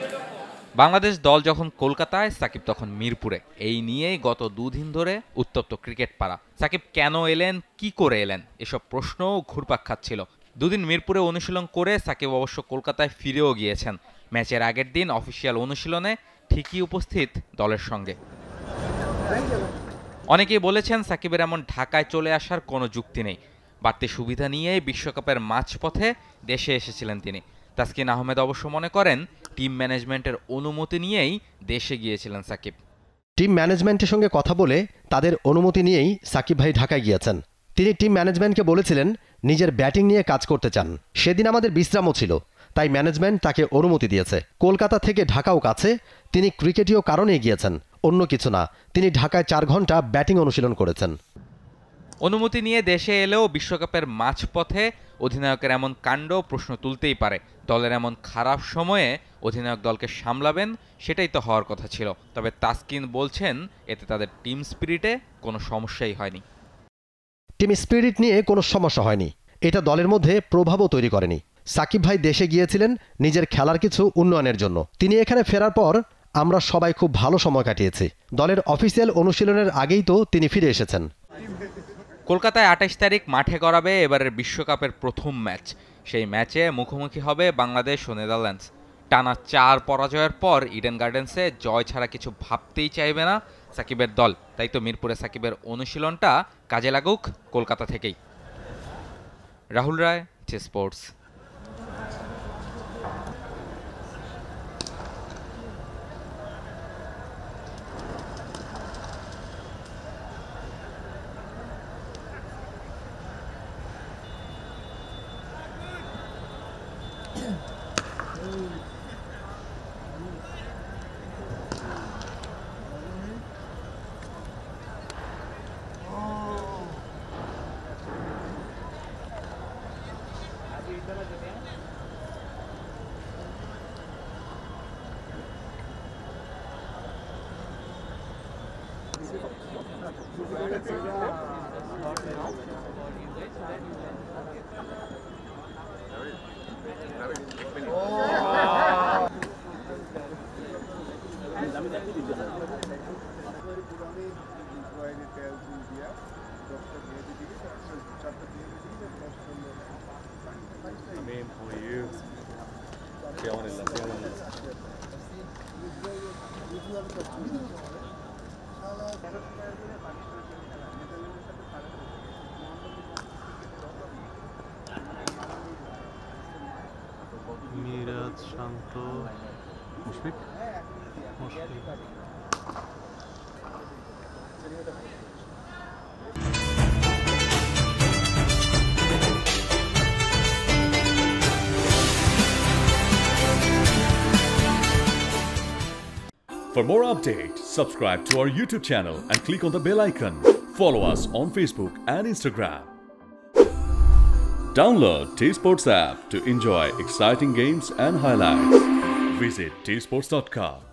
বাংলাদেশ দল যখন কলকাতায়, সাকিব তখন মিরপুরে। এই নিয়েই গত দুদিন ধরে উত্তপ্ত ক্রিকেট পাড়া। সাকিব কেন এলেন, কি করে এলেন, এসব প্রশ্নও ঘুরপাক খাচ্ছিল। দুদিন মিরপুরে অনুশীলন করে সাকিব অবশ্য কলকাতায় ফিরেও গিয়েছেন। ম্যাচের আগের দিন অফিসিয়াল অনুশীলনে ঠিকই উপস্থিত দলের সঙ্গে। অনেকেই বলেছেন সাকিবের এমন ঢাকায় চলে আসার কোনো যুক্তি নেই। বাড়তি সুবিধা নিয়েই বিশ্বকাপের মাঝপথে দেশে এসেছিলেন তিনি। তাসকিন আহমেদ অবশ্য মনে করেন টিম ম্যানেজমেন্টের অনুমতি নিয়েই দেশে গিয়েছিলেন সাকিব। টিম ম্যানেজমেন্টের সঙ্গে কথা বলে তাদের অনুমতি নিয়েই সাকিব ভাই ঢাকায় গিয়েছেন। তিনি টিম ম্যানেজমেন্টকে বলেছিলেন নিজের ব্যাটিং নিয়ে কাজ করতে চান। সেদিন আমাদের বিশ্রামও ছিল, তাই ম্যানেজমেন্ট তাকে অনুমতি দিয়েছে। কলকাতা থেকে ঢাকাও কাছে, তিনি ক্রিকেটীয় কারণে গিয়েছেন, অন্য কিছু না। তিনি ঢাকায় 4 ঘন্টা ব্যাটিং অনুশীলন করেছেন। অনুমতি নিয়ে দেশে এলেও বিশ্বকাপের মাঝপথে অধিনায়কের এমন কাণ্ড প্রশ্ন তুলতেই পারে। দলের এমন খারাপ সময়ে অধিনায়ক দলকে সামলাবেন, সেটাই তো হওয়ার কথা ছিল। তবে তাসকিন বলছেন এতে তাদের টিম স্পিরিটে কোনো সমস্যাই হয়নি। টিম স্পিরিট নিয়ে কোনো সমস্যা হয়নি, এটা দলের মধ্যে প্রভাবও তৈরি করেনি। সাকিব ভাই দেশে গিয়েছিলেন নিজের খেলার কিছু উন্নয়নের জন্য। তিনি এখানে ফেরার পর আমরা সবাই খুব ভালো সময় কাটিয়েছি। দলের অফিসিয়াল অনুশীলনের আগেই তো তিনি ফিরে এসেছেন। কলকাতায় 28 তারিখ মাঠে গড়াবে এবারের বিশ্বকাপের প্রথম ম্যাচ। সেই ম্যাচে মুখোমুখি হবে বাংলাদেশ ও নেদারল্যান্ডস। টানা 4 পরাজয়ের পর ইডেন গার্ডেন্সে জয় ছাড়া কিছু ভাবতেই চাইবে না সাকিবের দল। তাই তো মিরপুরে সাকিবের অনুশীলনটা কাজে লাগুক কলকাতা থেকেই। রাহুল রায়, TSports। Miraj, Shanto, Mushfiq. For more updates, subscribe to our YouTube channel and click on the bell icon. Follow us on Facebook and Instagram. Download TSports app to enjoy exciting games and highlights. Visit tsports.com.